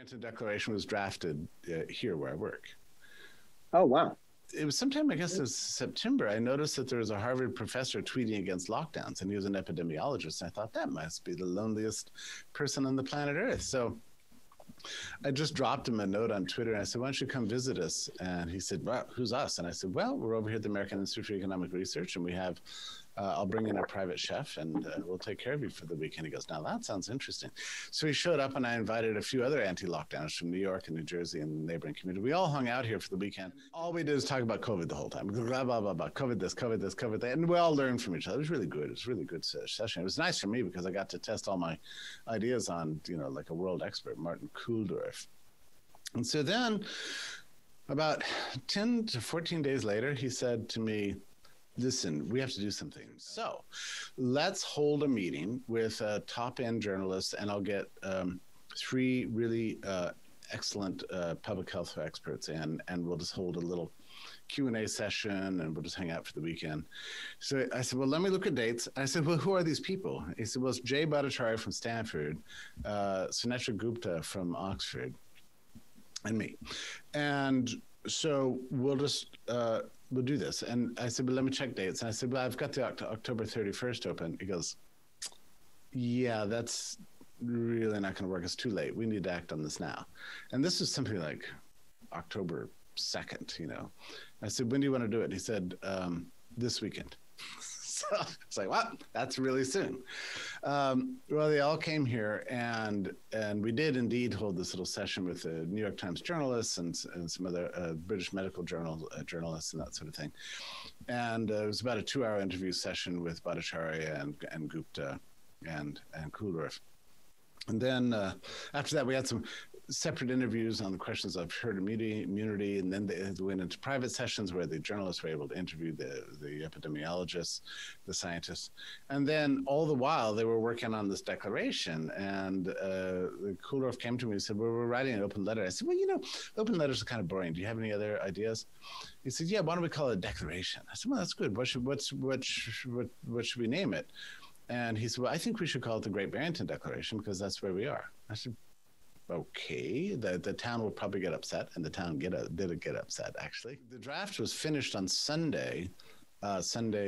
Barrington Declaration was drafted here where I work. Oh, wow. It was sometime, I guess it was September, I noticed that there was a Harvard professor tweeting against lockdowns, and he was an epidemiologist. And I thought, that must be the loneliest person on the planet Earth. So I just dropped him a note on Twitter, and I said, why don't you come visit us? And he said, well, who's us? And I said, well, we're over here at the American Institute for Economic Research, and we have, I'll bring in a private chef, and we'll take care of you for the weekend. He goes, now that sounds interesting. So he showed up, and I invited a few other anti-lockdowners from New York and New Jersey and the neighboring community. We all hung out here for the weekend. All we did is talk about COVID the whole time. Blah, blah, blah, blah. COVID this, COVID this, COVID that. And we all learned from each other. It was really good. It was a really good session. It was nice for me because I got to test all my ideas on, you know, like a world expert, Martin Kulldorff. And so then about 10 to 14 days later, he said to me, listen, we have to do something. So let's hold a meeting with top-end journalists, and I'll get 3 really excellent public health experts in, and we'll just hold a little Q&A session, and we'll just hang out for the weekend. So I said, well, let me look at dates. I said, well, who are these people? He said, well, it's Jay Bhattacharya from Stanford, Sunetra Gupta from Oxford, and me. And so we'll just, we'll do this. And I said, well, let me check dates. And I said, well, I've got the October 31st open. He goes, yeah, that's really not going to work. It's too late. We need to act on this now. And this is something like October 2nd, you know. I said, when do you want to do it? He said, this weekend. So it's like, well, that's really soon. Well, they all came here, and we did indeed hold this little session with the New York Times journalists and some other British medical journalists and that sort of thing. And it was about a 2-hour interview session with Bhattacharya and Gupta and Kulldorff. And then after that, we had some separate interviews on the questions of herd immunity, and then they went into private sessions where the journalists were able to interview the epidemiologists, the scientists. And then all the while, they were working on this declaration, and Kulldorff came to me and said, well, we're writing an open letter. I said, well, you know, open letters are kind of boring. Do you have any other ideas? He said, yeah, why don't we call it a declaration? I said, well, that's good. What should we name it? And he said, well, I think we should call it the Great Barrington Declaration because that's where we are. I said, okay, the town will probably get upset, and the town did get upset, actually. The draft was finished on Sunday, I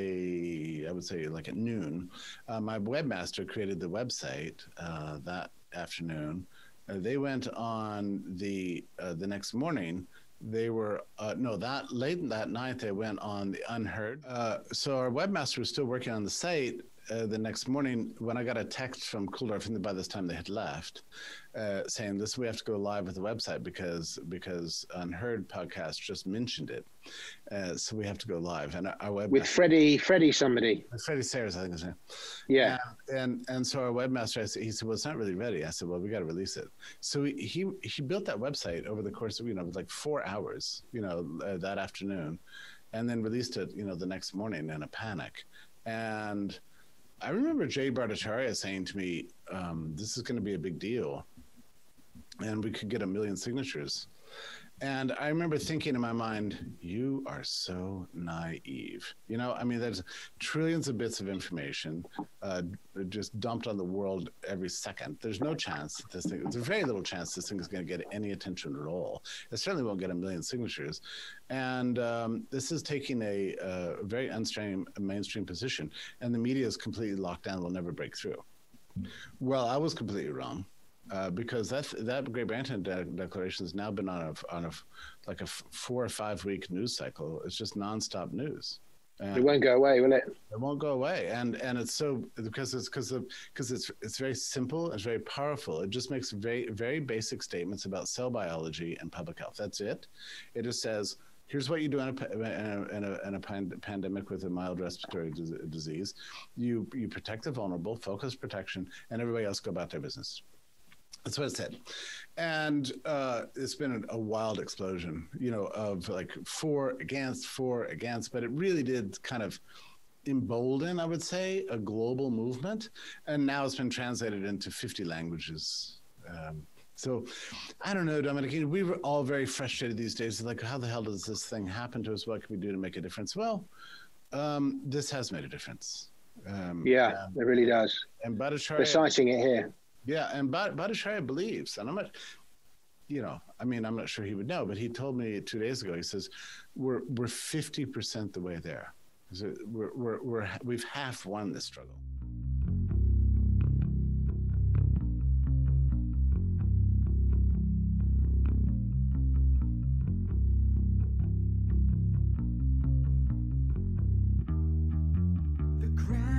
would say like at noon. My webmaster created the website that afternoon. They went on the next morning. They were, that late that night, they went on the Unheard. So our webmaster was still working on the site. The next morning, when I got a text from Kulldorff, and by this time they had left, saying this, we have to go live with the website because Unheard podcast just mentioned it, so we have to go live. And our webmaster with Freddie somebody, Freddie Sayers, I think his name. Yeah. And so our webmaster, he said, well, it's not really ready. I said, well, we got to release it. So he built that website over the course of like 4 hours, that afternoon, and then released it, the next morning in a panic. And I remember Jay Bhattacharya saying to me, this is going to be a big deal, and we could get 1 million signatures. And I remember thinking in my mind, you are so naive. There's trillions of bits of information just dumped on the world every second. There's no chance there's very little chance this thing is going to get any attention at all. It certainly won't get 1 million signatures. And this is taking a very mainstream position. And the media is completely locked down, will never break through. Well, I was completely wrong. Because that Great Barrington Declaration has now been on a 4 or 5 week news cycle. It's just nonstop news. And it won't go away, will it? It won't go away, and it's so because it's very simple, it's very powerful. It just makes very very basic statements about cell biology and public health. That's it. It just says, here's what you do in a pandemic with a mild respiratory disease. You protect the vulnerable, focus protection, and everybody else go about their business. That's what it said. And it's been a wild explosion, of like for against, but it really did kind of embolden, I would say, a global movement. And now it's been translated into 50 languages. So I don't know, Dominic, we were all very frustrated these days. Like, how the hell does this thing happen to us? What can we do to make a difference? Well, this has made a difference. It really does. And Bhattacharya, we're citing it here. Yeah, and Bhattacharya believes, and I mean, I'm not sure he would know, but he told me 2 days ago, he says, we're 50% the way there. So we've half won this struggle. The ground